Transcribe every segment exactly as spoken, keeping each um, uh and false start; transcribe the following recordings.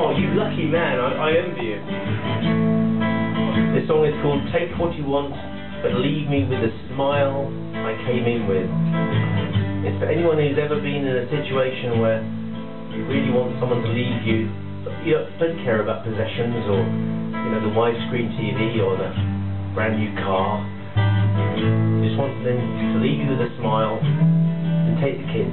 Oh, you lucky man, I, I envy you. This song is called Take What You Want, But Leave Me With the Smile I Came In With. It's for anyone who's ever been in a situation where you really want someone to leave you, but you don't care about possessions or, you know, the widescreen T V or the brand new car. You just want them to leave you with a smile and take the kids.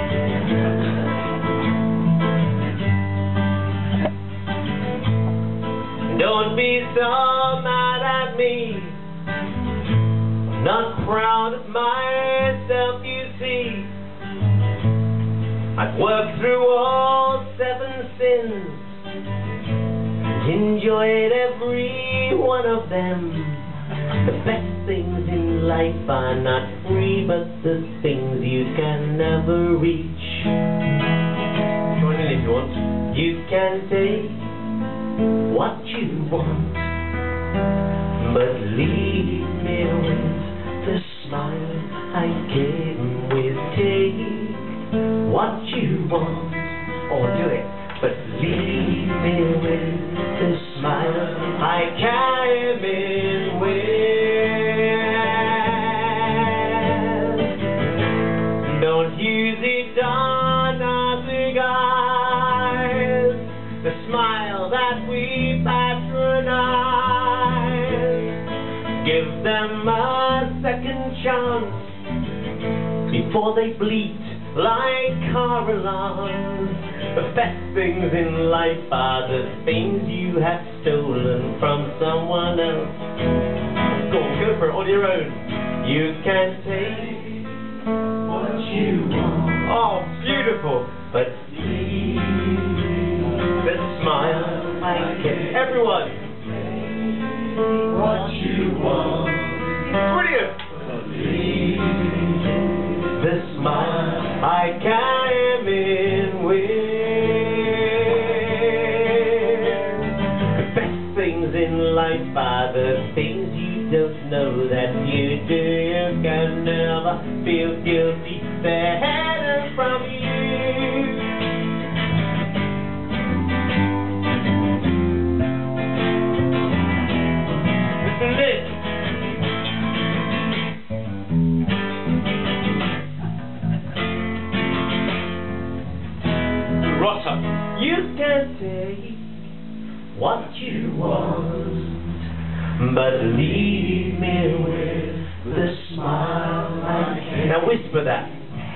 Don't be so mad at me, I'm not proud of myself, you see. I've worked through all seven sins and enjoyed every one of them. The best things in life are not free, but the things you can never reach. Join in if you want. You can take what you want, but leave me with the smile I came with. Take what you want, or do it, but leave me with the smile I came in with. Don't use it on other guys, the smile that we patronize. Give them a second chance before they bleat like car alarms. The best things in life are the things you have stolen from someone else. Go on, go for it on your own. You can take what you want. Oh, beautiful. But leave the smile I get. Everyone. What you want. Brilliant. Leave the smile I came in with. The best things in life are the things you don't know that you do. You can never feel guilty, they're hidden from you. Listen to this. You can take what you want, but leave me with the smile I can. Now whisper that.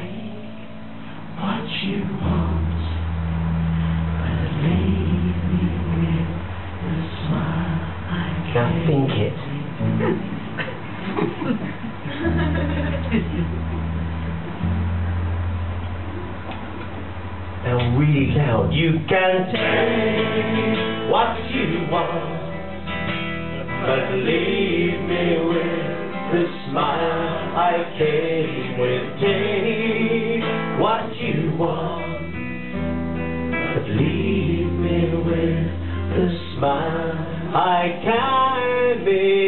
What you want, but leave me with the smile I can. Now think it. Now really loud. You can take what you want, but leave me with the smile I came with. Take what you want, but leave me with the smile I came with.